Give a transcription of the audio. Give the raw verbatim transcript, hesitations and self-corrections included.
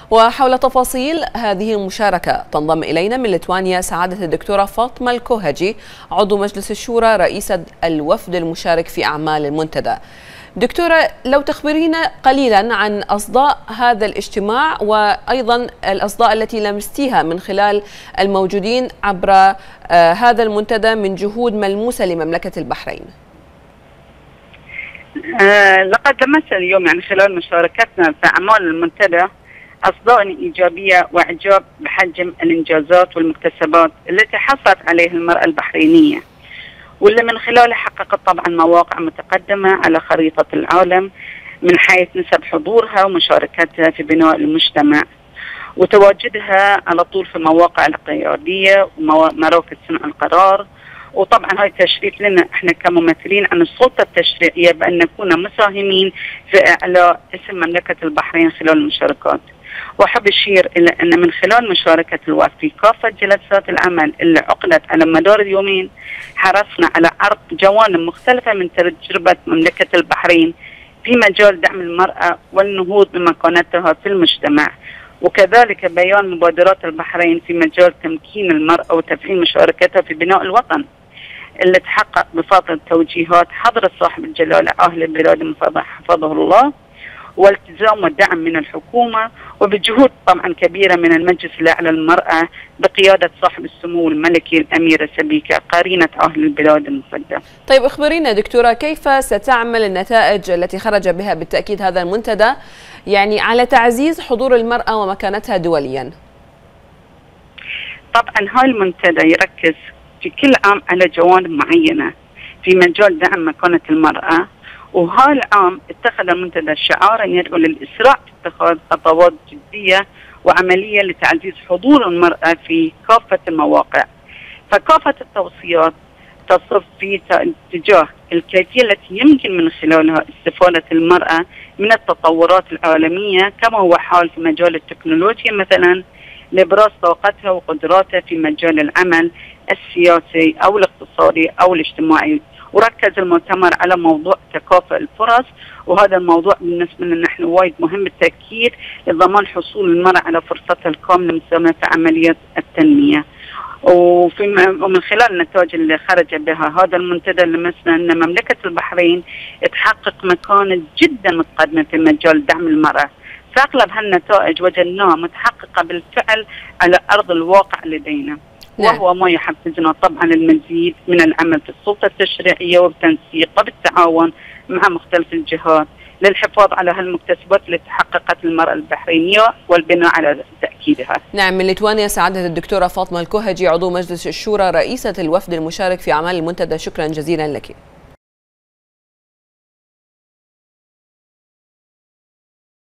وحول تفاصيل هذه المشاركة تنضم إلينا من ليتوانيا سعادة الدكتورة فاطمة الكوهجي عضو مجلس الشورى رئيسة الوفد المشارك في أعمال المنتدى. دكتورة، لو تخبرينا قليلا عن أصداء هذا الاجتماع وأيضا الأصداء التي لمستيها من خلال الموجودين عبر هذا المنتدى من جهود ملموسة لمملكة البحرين. آه لقد لمسنا اليوم يعني خلال مشاركتنا في أعمال المنتدى أصداء إيجابية وإعجاب بحجم الإنجازات والمكتسبات التي حصلت عليها المرأة البحرينية، واللي من خلالها حققت طبعا مواقع متقدمة على خريطة العالم من حيث نسب حضورها ومشاركتها في بناء المجتمع وتواجدها على طول في مواقع القيادية ومراكز صنع القرار. وطبعا هاي تشريف لنا احنا كممثلين عن السلطة التشريعية بأن نكون مساهمين في إعلاء اسم مملكة البحرين خلال المشاركات. وأحب أشير إلى أن من خلال مشاركة الوفد في كافة جلسات العمل اللي عقدت على مدار اليومين حرصنا على عرض جوانب مختلفة من تجربة مملكة البحرين في مجال دعم المرأة والنهوض بمكانتها في المجتمع، وكذلك بيان مبادرات البحرين في مجال تمكين المرأة وتفعيل مشاركتها في بناء الوطن اللي تحقق بفضل توجيهات حضرة صاحب الجلالة أهل البلاد حفظه الله والتزام والدعم من الحكومة وبجهود طبعا كبيرة من المجلس الأعلى للمرأة بقيادة صاحب السمو الملكي الأميرة سبيكة قرينة أهل البلاد المفدى. طيب اخبرينا دكتورة، كيف ستعمل النتائج التي خرج بها بالتأكيد هذا المنتدى يعني على تعزيز حضور المرأة ومكانتها دوليا؟ طبعا هاي المنتدى يركز في كل عام على جوانب معينة في مجال دعم مكانة المرأة، وهذا العام اتخذ المنتدى شعارا يدعو للإسراع في اتخاذ خطوات جدية وعملية لتعزيز حضور المرأة في كافة المواقع. فكافة التوصيات تصف في اتجاه الكيفية التي يمكن من خلالها استفادة المرأة من التطورات العالمية كما هو حال في مجال التكنولوجيا مثلا لإبراز طاقتها وقدراتها في مجال العمل السياسي أو الاقتصادي أو الاجتماعي. وركز المؤتمر على موضوع تكافؤ الفرص، وهذا الموضوع بالنسبة لنا نحن وايد مهم بالتأكيد لضمان حصول المرأة على فرصتها الكاملة المساهمة في عملية التنمية. وفي ومن خلال النتائج اللي خرج بها هذا المنتدى لمسنا أن مملكة البحرين تحقق مكانة جدا متقدمة في مجال دعم المرأة، فأغلب هالنتائج وجدناها متحققة بالفعل على أرض الواقع لدينا. وهو ما يحفزنا طبعا المزيد من العمل في السلطة التشريعية وبالتنسيق وبالتعاون مع مختلف الجهات للحفاظ على هالمكتسبات اللي تحققت المرأة البحرينية والبناء على تأكيدها. نعم، من ليتوانيا سعادة الدكتورة فاطمة الكوهجي عضو مجلس الشورى رئيسة الوفد المشارك في أعمال المنتدى، شكرا جزيلا لك.